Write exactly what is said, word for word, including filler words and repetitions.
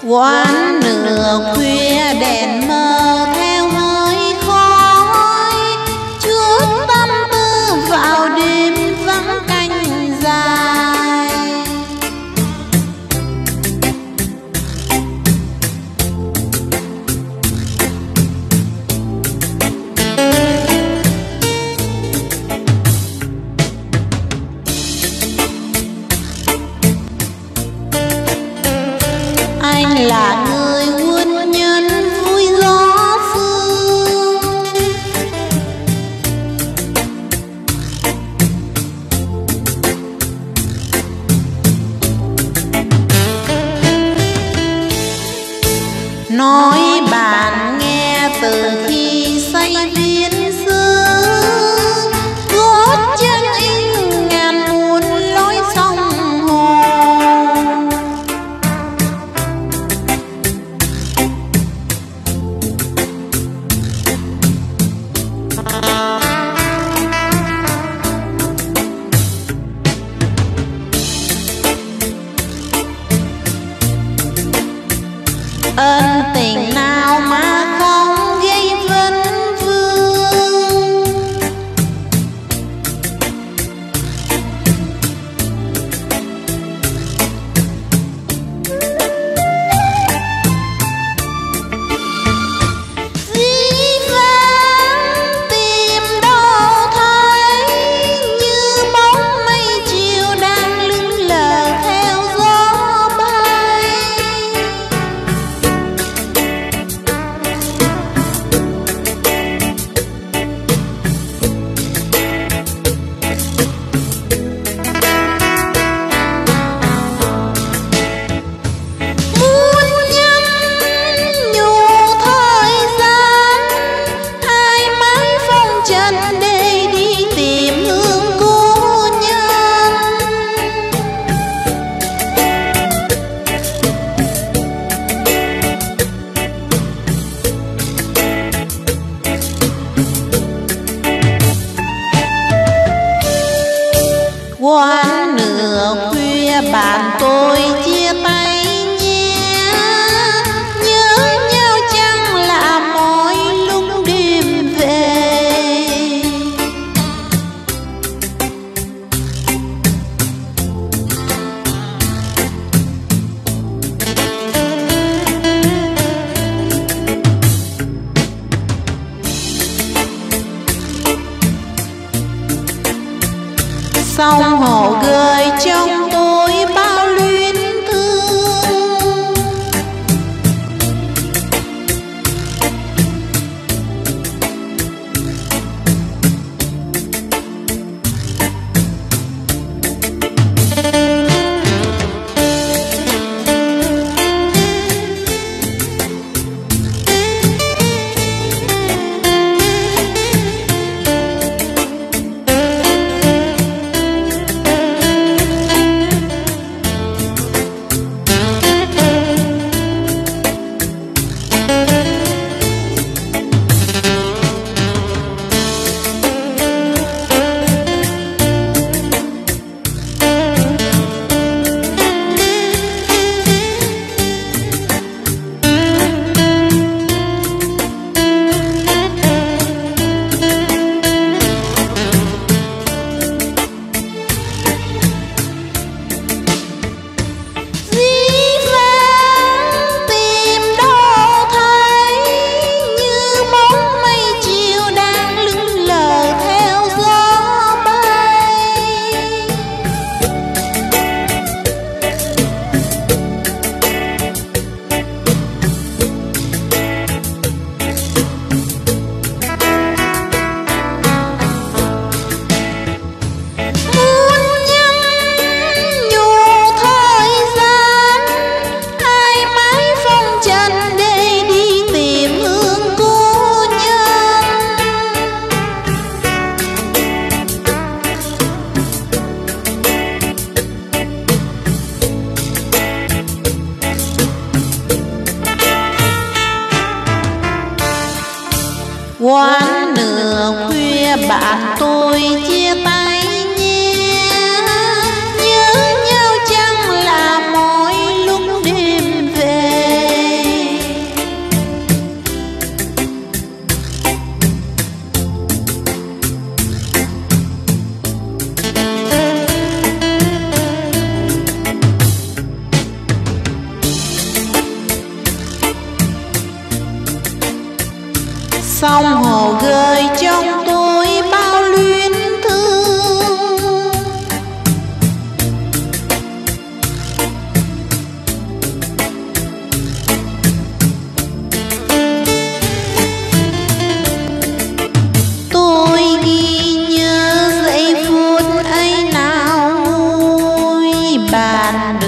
Quán nửa khuya đèn mờ theo hơi khói, chuốt tâm tư vào đêm vắng canh dài. Anh là người quân nhân vui gió phương, nói bạn nghe từ khi say viên xưa, gót chân in ngàn muôn lối sông hồ. Ân tình nào mà không gây vấn vương, dĩ vãng tìm đâu thấy như bóng mây chiều đang lững lờ theo gió bay. Quán nửa khuya bạn tôi chia tay nhé, nhớ nhau chẳng là mỗi lúc đêm về. Sông hồ gợi trong tôi bao luyến thương, Quán nửa khuya bạn tôi chia tay nhé, nhớ nhau chẳng là mỗi lúc đêm về. sông hồ gơi trong tôi bao luyến thương. Tôi ghi nhớ giây phút ấy nào vui bàn